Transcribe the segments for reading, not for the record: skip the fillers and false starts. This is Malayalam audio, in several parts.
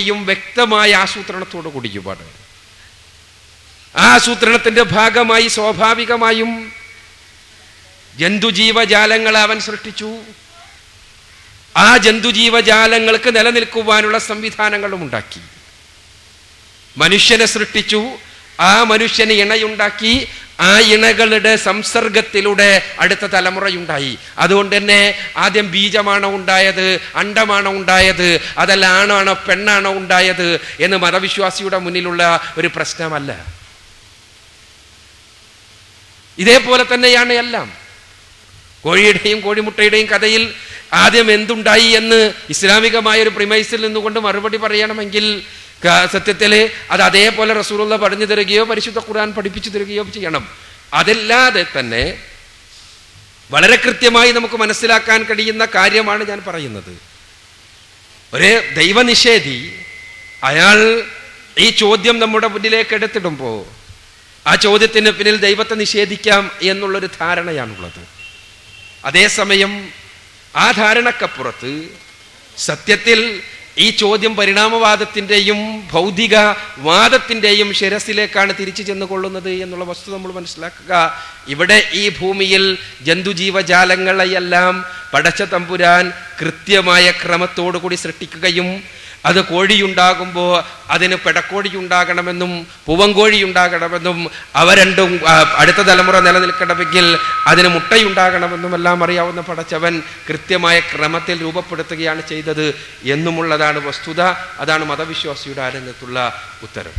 വ്യക്തമായ ആസൂത്രണത്തോടു കൂടിയുമാണ്. ആ ആസൂത്രണത്തിന്റെ ഭാഗമായി സ്വാഭാവികമായും ജന്തുജീവജാലങ്ങളെ അവൻ സൃഷ്ടിച്ചു. ആ ജന്തുജീവജാലങ്ങൾക്ക് നിലനിൽക്കുവാനുള്ള സംവിധാനങ്ങളും ഉണ്ടാക്കി. മനുഷ്യനെ സൃഷ്ടിച്ചു. ആ മനുഷ്യന് ഇണയുണ്ടാക്കി. ആ ഇണകളുടെ സംസർഗത്തിലൂടെ അടുത്ത തലമുറയുണ്ടായി. അതുകൊണ്ട് തന്നെ ആദ്യം ബീജമാണോ ഉണ്ടായത്, അണ്ടമാണോ ഉണ്ടായത്, അതല്ല ആണാണോ പെണ്ണാണോ ഉണ്ടായത് എന്ന് മതവിശ്വാസിയുടെ മുന്നിലുള്ള ഒരു പ്രശ്നമല്ല. ഇതേപോലെ തന്നെയാണ് എല്ലാം. കോഴിയുടെയും കോഴിമുട്ടയുടെയും കഥയിൽ ആദ്യം എന്തുണ്ടായി എന്ന് ഇസ്ലാമികമായ ഒരു പ്രിമൈസിൽ നിന്നുകൊണ്ട് മറുപടി പറയണമെങ്കിൽ സത്യത്തിൽ അത് അതേപോലെ റസൂലുള്ള പറഞ്ഞു തരികയോ പരിശുദ്ധ ഖുർആൻ പഠിപ്പിച്ചു തരികയോ ചെയ്യണം. അതല്ലാതെ തന്നെ വളരെ കൃത്യമായി നമുക്ക് മനസ്സിലാക്കാൻ കഴിയുന്ന കാര്യമാണ് ഞാൻ പറയുന്നത്. ഒരു ദൈവനിഷേധി അയാൾ ഈ ചോദ്യം നമ്മുടെ മുന്നിലേക്ക് എടുത്തിടുമ്പോൾ ആ ചോദ്യത്തിന് പിന്നിൽ ദൈവത്തെ നിഷേധിക്കാം എന്നുള്ളൊരു ധാരണയാണുള്ളത്. അതേസമയം ആ ധാരണക്കപ്പുറത്ത് സത്യത്തിൽ ഈ ചോദ്യം പരിണാമവാദത്തിൻ്റെയും ഭൗതികവാദത്തിൻ്റെയും ശിരസിലേക്കാണ് തിരിച്ചു ചെന്നുകൊള്ളുന്നത് എന്നുള്ള വസ്തുത നമ്മൾ മനസ്സിലാക്കുക. ഇവിടെ ഈ ഭൂമിയിൽ ജന്തുജീവജാലങ്ങളെയെല്ലാം പടച്ച തമ്പുരാൻ കൃത്യമായ ക്രമത്തോടു കൂടി സൃഷ്ടിക്കുകയും അത് കോഴിയുണ്ടാകുമ്പോൾ അതിന് പെടക്കോഴി ഉണ്ടാകണമെന്നും പൂവൻകോഴി ഉണ്ടാകണമെന്നും അവ രണ്ടും അടുത്ത തലമുറ നിലനിൽക്കണമെങ്കിൽ അതിന് മുട്ടയുണ്ടാകണമെന്നും എല്ലാം അറിയാവുന്ന പടച്ചവൻ കൃത്യമായ ക്രമത്തിൽ രൂപപ്പെടുത്തുകയാണ് ചെയ്തത് എന്നുമുള്ളതാണ് വസ്തുത. അതാണ് മതവിശ്വാസിയുടെ ആരംഗത്തുള്ള ഉത്തരം.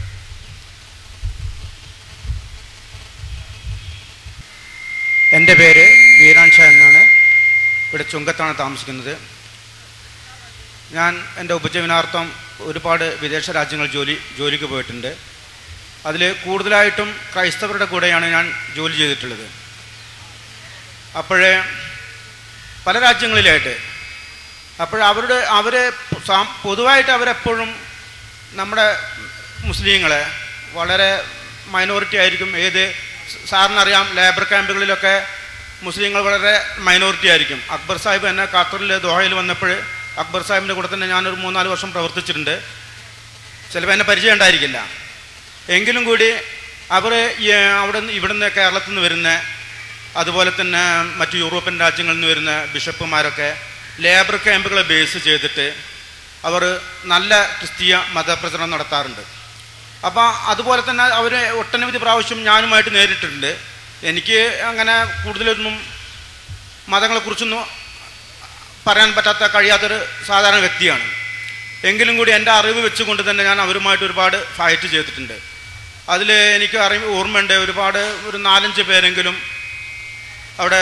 എൻ്റെ പേര് വീരാൻ ഷാ എന്നാണ്. ഇവിടെ ചുങ്കത്താണ് താമസിക്കുന്നത്. ഞാൻ എൻ്റെ ഉപജീവനാർത്ഥം ഒരുപാട് വിദേശ രാജ്യങ്ങൾ ജോലിക്ക് പോയിട്ടുണ്ട്. അതിൽ കൂടുതലായിട്ടും ക്രൈസ്തവരുടെ കൂടെയാണ് ഞാൻ ജോലി ചെയ്തിട്ടുള്ളത്. അപ്പോഴേ പല രാജ്യങ്ങളിലായിട്ട് അവരെ പൊതുവായിട്ട് അവരെപ്പോഴും നമ്മുടെ മുസ്ലിങ്ങളെ വളരെ മൈനോറിറ്റി ആയിരിക്കും. സാറിനറിയാം, ലേബർ ക്യാമ്പുകളിലൊക്കെ മുസ്ലിങ്ങൾ വളരെ മൈനോറിറ്റി ആയിരിക്കും. അക്ബർ സാഹിബ് എന്നെ ഖത്തറിൽ ദോഹയിൽ വന്നപ്പോൾ അക്ബർ സാഹിബിൻ്റെ കൂടെ തന്നെ ഞാനൊരു 3-4 വർഷം പ്രവർത്തിച്ചിട്ടുണ്ട്. ചിലപ്പോൾ എന്നെ പരിചയം ഉണ്ടായിരിക്കില്ല. എങ്കിലും കൂടി അവർ ഇവിടുന്ന് കേരളത്തിൽ നിന്ന് വരുന്ന, അതുപോലെ തന്നെ മറ്റു യൂറോപ്യൻ രാജ്യങ്ങളിൽ നിന്ന് വരുന്ന ബിഷപ്പുമാരൊക്കെ ലേബർ ക്യാമ്പുകളെ ബേസ് ചെയ്തിട്ട് അവർ നല്ല ക്രിസ്തീയ മതപ്രചരണം നടത്താറുണ്ട്. അപ്പോൾ അതുപോലെ തന്നെ അവർ ഒട്ടനവധി പ്രാവശ്യം ഞാനുമായിട്ട് നേരിട്ടിട്ടുണ്ട്. എനിക്ക് അങ്ങനെ കൂടുതലൊന്നും മതങ്ങളെക്കുറിച്ചൊന്നും പറയാൻ കഴിയാത്തൊരു സാധാരണ വ്യക്തിയാണ്. എങ്കിലും കൂടി എൻ്റെ അറിവ് വെച്ചുകൊണ്ട് തന്നെ ഞാൻ അവരുമായിട്ട് ഒരുപാട് ഫൈറ്റ് ചെയ്തിട്ടുണ്ട്. അതിൽ എനിക്ക് ഓർമ്മയുണ്ട്, ഒരു 4-5 പേരെങ്കിലും അവിടെ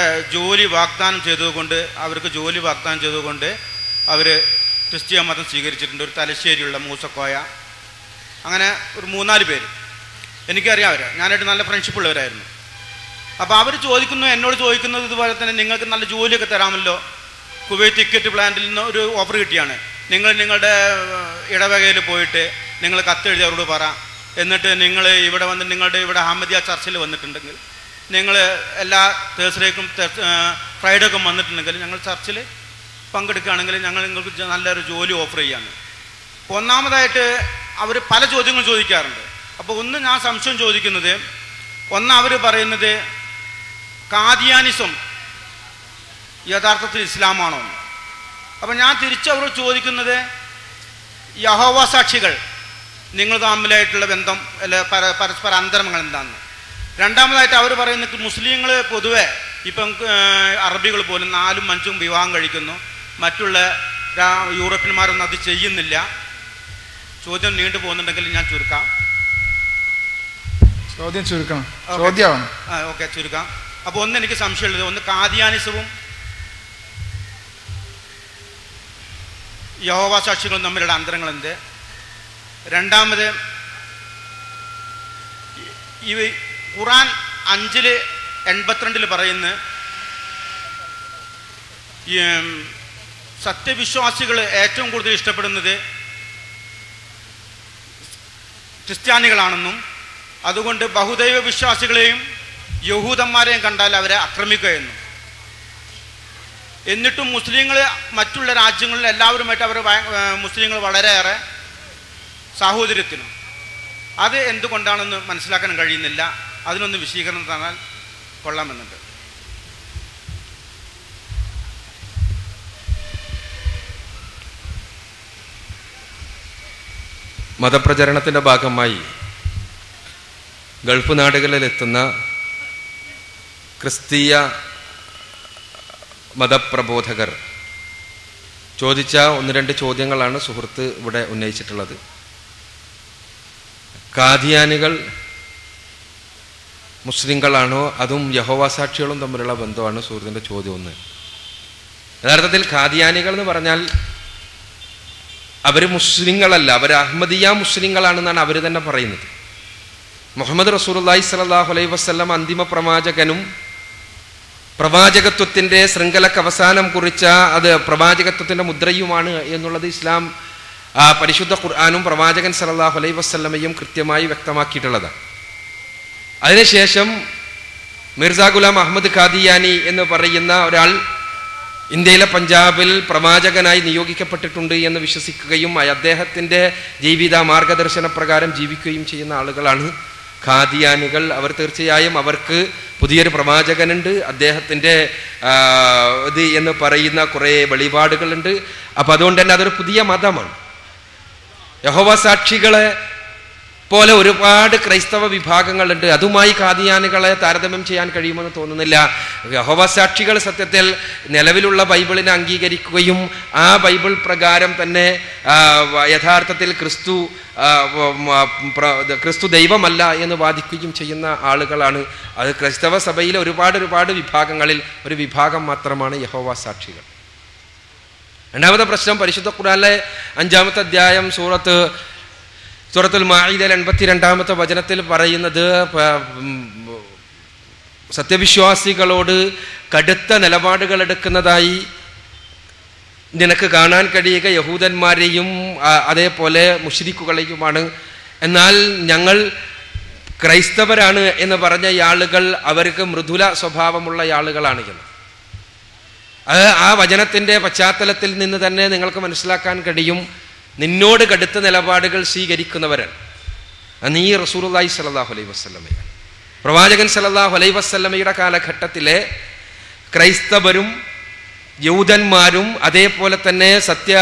അവർക്ക് ജോലി വാഗ്ദാനം ചെയ്തുകൊണ്ട് അവർ ക്രിസ്തീയ മതം സ്വീകരിച്ചിട്ടുണ്ട്. ഒരു തലശ്ശേരിയുള്ള മൂസക്കോയ, അങ്ങനെ ഒരു 3-4 പേര് എനിക്കറിയാം. ഞാനായിട്ട് നല്ല ഫ്രണ്ട്ഷിപ്പ് ഉള്ളവരായിരുന്നു. അപ്പോൾ അവർ എന്നോട് ചോദിക്കുന്നത് ഇതുപോലെ തന്നെ, നിങ്ങൾക്ക് നല്ല ജോലിയൊക്കെ തരാമല്ലോ, കുവൈറ്റ് ടിക്കറ്റ് പ്ലാന്റിൽ നിന്ന് ഒരു ഓഫർ കിട്ടിയാണ്, നിങ്ങളുടെ ഇടവകയിൽ പോയിട്ട് നിങ്ങൾ കത്തെഴുതി അവരോട് പറ, എന്നിട്ട് നിങ്ങൾ ഇവിടെ വന്ന് നിങ്ങളുടെ ഇവിടെ അഹമ്മദിയ ചർച്ചിൽ വന്നിട്ടുണ്ടെങ്കിൽ, നിങ്ങൾ എല്ലാ തേഴ്സ്ഡേക്കും ഫ്രൈഡേക്കും വന്നിട്ടുണ്ടെങ്കിൽ ഞങ്ങൾ ചർച്ചിൽ പങ്കെടുക്കുകയാണെങ്കിൽ ഞങ്ങൾ നിങ്ങൾക്ക് നല്ലൊരു ജോലി ഓഫർ ചെയ്യാണ്. ഒന്നാമതായിട്ട് അവർ പല ചോദ്യങ്ങൾ ചോദിക്കാറുണ്ട്. അപ്പോൾ ഞാൻ സംശയം ചോദിക്കുന്നത്, അവർ പറയുന്നത് കാദിയാനിസം യഥാർത്ഥത്തിൽ ഇസ്ലാമാണോ? അപ്പം ഞാൻ തിരിച്ചവരോട് ചോദിക്കുന്നത്, യഹോവ സാക്ഷികൾ നിങ്ങൾ തമ്മിലായിട്ടുള്ള ബന്ധം അല്ലെ പരസ്പര അന്തരങ്ങൾ എന്താണെന്ന്. രണ്ടാമതായിട്ട് അവർ പറയുന്നത്, മുസ്ലിങ്ങൾ പൊതുവെ ഇപ്പം അറബികൾ പോലും 4ഉം 5ഉം വിവാഹം കഴിക്കുന്നു, മറ്റുള്ള യൂറോപ്യന്മാരൊന്നും അത് ചെയ്യുന്നില്ല. ചോദ്യം നീണ്ടു പോകുന്നുണ്ടെങ്കിൽ ഞാൻ ചുരുക്കാം. ഓക്കെ, ചുരുക്കാം. അപ്പോൾ എനിക്ക് സംശയമുള്ളത്, കാദിയാനിസവും യഹോവ സാക്ഷികളും തമ്മിലുള്ള അന്തരങ്ങൾ എന്ത്? രണ്ടാമത്, ഈ ഖുർആൻ 5:82 പറയുന്ന സത്യവിശ്വാസികൾ ഏറ്റവും കൂടുതൽ ഇഷ്ടപ്പെടുന്നത് ക്രിസ്ത്യാനികളാണെന്നും അതുകൊണ്ട് ബഹുദൈവ വിശ്വാസികളെയും യഹൂദന്മാരെയും കണ്ടാൽ അവരെ ആക്രമിക്കുകയെന്നും. എന്നിട്ടും മുസ്ലിങ്ങൾ മറ്റുള്ള രാജ്യങ്ങളിൽ എല്ലാവരുമായിട്ട് മുസ്ലിങ്ങൾ വളരെയേറെ സാഹോദര്യത്തിനും. അത് എന്തുകൊണ്ടാണെന്ന് മനസ്സിലാക്കാൻ കഴിയുന്നില്ല. അതിനൊന്ന് വിശദീകരണം തന്നാൽ കൊള്ളാമെന്നുണ്ട്. മതപ്രചരണത്തിൻ്റെ ഭാഗമായി ഗൾഫ് നാടുകളിലെത്തുന്ന ക്രിസ്തീയ മതപ്രബോധകർ ചോദിച്ച 1-2 ചോദ്യങ്ങളാണ് സുഹൃത്ത് ഇവിടെ ഉന്നയിച്ചിട്ടുള്ളത്. ഖാദിയാനികൾ മുസ്ലിങ്ങളാണോ അതും യഹോവ സാക്ഷികളും തമ്മിലുള്ള ബന്ധമാണ് സുഹൃത്തിൻ്റെ ചോദ്യം 1. യഥാർത്ഥത്തിൽ ഖാദിയാനികൾ എന്ന് പറഞ്ഞാൽ അവർ മുസ്ലിങ്ങളല്ല, അവർ അഹമ്മദിയ മുസ്ലിങ്ങളാണെന്നാണ് അവർ തന്നെ പറയുന്നത്. മുഹമ്മദ് റസൂലുള്ളാഹി സ്വല്ലല്ലാഹു അലൈഹി വസല്ലം അന്തിമ പ്രവാചകനും പ്രവാചകത്വത്തിൻ്റെ ശൃംഖലക്ക് അവസാനം കുറിച്ച അത് പ്രവാചകത്വത്തിൻ്റെ മുദ്രയുമാണ് എന്നുള്ളത് ഇസ്ലാം പരിശുദ്ധ ഖുർആനും പ്രവാചകൻ സല്ലല്ലാഹു അലൈഹി വസല്ലമയും കൃത്യമായി വ്യക്തമാക്കിയിട്ടുള്ളതാണ്. അതിനുശേഷം മിർസ ഗുലാം അഹമ്മദ് ഖാദിയാനി എന്ന് പറയുന്ന ഒരാൾ ഇന്ത്യയിലെ പഞ്ചാബിൽ പ്രവാചകനായി നിയോഗിക്കപ്പെട്ടിട്ടുണ്ട് എന്ന് വിശ്വസിക്കുകയും അദ്ദേഹത്തിൻ്റെ ജീവിത മാർഗദർശന പ്രകാരം ജീവിക്കുകയും ചെയ്യുന്ന ആളുകളാണ് ഖാദിയാനികൾ. അവർ തീർച്ചയായും അവർക്ക് പുതിയൊരു പ്രവാചകനുണ്ട്, അദ്ദേഹത്തിൻ്റെ ഇത് എന്ന് പറയുന്ന കുറേ വെളിപാടുകളുണ്ട്. അപ്പം അതുകൊണ്ട് തന്നെ അതൊരു പുതിയ മതമാണ്. യഹോവ സാക്ഷികളെ പോലെ ഒരുപാട് ക്രൈസ്തവ വിഭാഗങ്ങളുണ്ട്. അതുമായി ഖാദിയാനികളെ താരതമ്യം ചെയ്യാൻ കഴിയുമെന്ന് തോന്നുന്നില്ല. യഹോവ സാക്ഷികൾ സത്യത്തിൽ നിലവിലുള്ള ബൈബിളിനെ അംഗീകരിക്കുകയും ആ ബൈബിൾ പ്രകാരം തന്നെ യഥാർത്ഥത്തിൽ ക്രിസ്തു ദൈവമല്ല എന്ന് വാദിക്കുകയും ചെയ്യുന്ന ആളുകളാണ്. അത് ക്രൈസ്തവ സഭയിലെ ഒരുപാട് വിഭാഗങ്ങളിൽ ഒരു വിഭാഗം മാത്രമാണ് യഹോവ സാക്ഷികൾ. രണ്ടാമത്തെ പ്രശ്നം, പരിശുദ്ധ ഖുർആനിലെ 5-ാമത്തെ അധ്യായം സൂറത്തുൽ മാഇദയിൽ 82-ാമത്തെ വചനത്തിൽ പറയുന്നത് സത്യവിശ്വാസികളോട് കടുത്ത നിലപാടുകൾ എടുക്കുന്നതായി നിനക്ക് കാണാൻ കഴിയുക യഹൂദന്മാരെയും അതേപോലെ മുശ്രിക്കുകളെയുമാണ്. എന്നാൽ ഞങ്ങൾ ക്രൈസ്തവരാണ് എന്ന് പറഞ്ഞ ആളുകൾ അവർക്ക് മൃദുല സ്വഭാവമുള്ള ആളുകളാണ് എന്ന്. ആ വചനത്തിൻ്റെ പശ്ചാത്തലത്തിൽ നിന്ന് തന്നെ നിങ്ങൾക്ക് മനസ്സിലാക്കാൻ കഴിയും നിന്നോട് കടുത്ത നിലപാടുകൾ സ്വീകരിക്കുന്നവരാണ് നീ റസൂലുള്ളാഹി സ്വല്ലല്ലാഹു അലൈഹി വസല്ലമയാണ്. പ്രവാചകൻ സ്വല്ലല്ലാഹു അലൈഹി വസല്ലമയുടെ കാലഘട്ടത്തിലെ ക്രൈസ്തവരും യഹൂദന്മാരും അതേപോലെ തന്നെ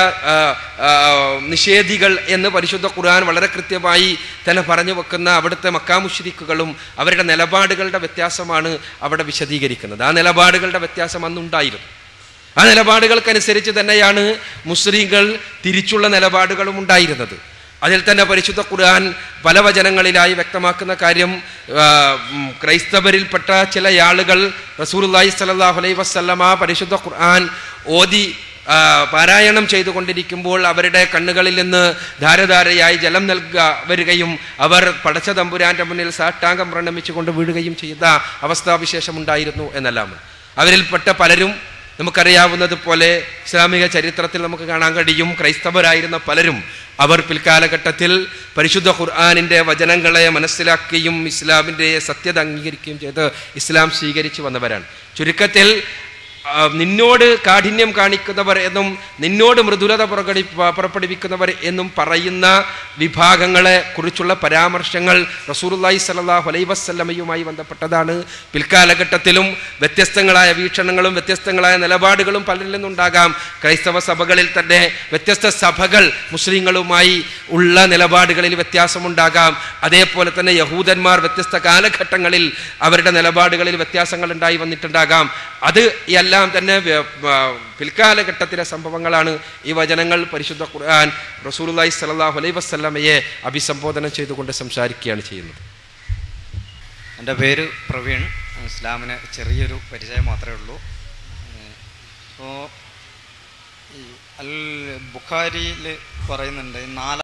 നിഷേധികൾ എന്ന് പരിശുദ്ധ ഖുർആൻ വളരെ കൃത്യമായി തന്നെ പറഞ്ഞു വെക്കുന്ന അവിടുത്തെ മക്കാ മുശ്രിക്കുകളും അവരുടെ നിലപാടുകളുടെ വ്യത്യാസമാണ് അവിടെ വിശദീകരിക്കുന്നത്. ആ നിലപാടുകളുടെ വ്യത്യാസം അന്നുണ്ടായിരുന്നു. ആ നിലപാടുകൾക്കനുസരിച്ച് തന്നെയാണ് മുസ്ലിങ്ങൾ തിരിച്ചുള്ള നിലപാടുകളും ഉണ്ടായിരുന്നത്. അതിൽ തന്നെ പരിശുദ്ധ ഖുർആൻ പല വചനങ്ങളിലായി വ്യക്തമാക്കുന്ന കാര്യം ക്രൈസ്തവരിൽപ്പെട്ട ചില ആളുകൾ റസൂലുള്ളാഹി സ്വല്ലല്ലാഹു അലൈഹി വസല്ലമ പരിശുദ്ധ ഖുർആൻ ഓതി പാരായണം ചെയ്തുകൊണ്ടിരിക്കുമ്പോൾ അവരുടെ കണ്ണുകളിൽ നിന്ന് ധാരധാരയായി ജലം വരികയും അവർ പടച്ച തമ്പുരാന്റെ മുന്നിൽ സാഷ്ടാംഗം പ്രണമിച്ചുകൊണ്ട് വീഴുകയും ചെയ്ത അവസ്ഥാവിശേഷം ഉണ്ടായിരുന്നു എന്നെല്ലാം. അവരിൽപ്പെട്ട പലരും നമുക്കറിയാവുന്നത് പോലെ ഇസ്ലാമിക ചരിത്രത്തിൽ നമുക്ക് കാണാൻ കഴിയും ക്രൈസ്തവരായിരുന്ന പലരും അവർ പിൽക്കാലഘട്ടത്തിൽ പരിശുദ്ധ ഖുർആനിൻ്റെ വചനങ്ങളെ മനസ്സിലാക്കുകയും ഇസ്ലാമിൻ്റെ സത്യത അംഗീകരിക്കുകയും ചെയ്ത് ഇസ്ലാം സ്വീകരിച്ചു വന്നവരാണ്. ചുരുക്കത്തിൽ നിന്നോട് കാഠിന്യം കാണിക്കുന്നവർ എന്നും നിന്നോട് മൃദുലത പുറപ്പെടുവിക്കുന്നവർ എന്നും പറയുന്ന വിഭാഗങ്ങളെ കുറിച്ചുള്ള പരാമർശങ്ങൾ റസൂലുള്ളാഹി സ്വല്ലല്ലാഹു അലൈഹി വസല്ലമയുമായി ബന്ധപ്പെട്ടതാണ്. പിൽക്കാലഘട്ടത്തിലും വ്യത്യസ്തങ്ങളായ വീക്ഷണങ്ങളും വ്യത്യസ്തങ്ങളായ നിലപാടുകളും പലരിൽ നിന്നുണ്ടാകാം. ക്രൈസ്തവ സഭകളിൽ തന്നെ വ്യത്യസ്ത സഭകൾ മുസ്ലിങ്ങളുമായി ഉള്ള നിലപാടുകളിൽ വ്യത്യാസമുണ്ടാകാം. അതേപോലെ തന്നെ യഹൂദന്മാർ വ്യത്യസ്ത കാലഘട്ടങ്ങളിൽ അവരുടെ നിലപാടുകളിൽ വ്യത്യാസങ്ങൾ ഉണ്ടായി വന്നിട്ടുണ്ടാകാം. അത് എല്ലാം തന്നെ പിൽക്കാലഘട്ടത്തിലെ സംഭവങ്ങളാണ്. ഈ വചനങ്ങൾ പരിശുദ്ധ ഖുർആൻ റസൂലുള്ളാഹി സ്വല്ലല്ലാഹു അലൈഹി വസല്ലമയെ അഭിസംബോധന ചെയ്തുകൊണ്ട് സംസാരിക്കുകയാണ് ചെയ്യുന്നത്. എൻ്റെ പേര് പ്രവീൺ. ഇസ്ലാമിന് ചെറിയൊരു പരിചയം മാത്രമേ ഉള്ളൂ. അപ്പോൾ ഈ അൽ ബുഖാരിയിൽ പറയുന്നുണ്ട് 4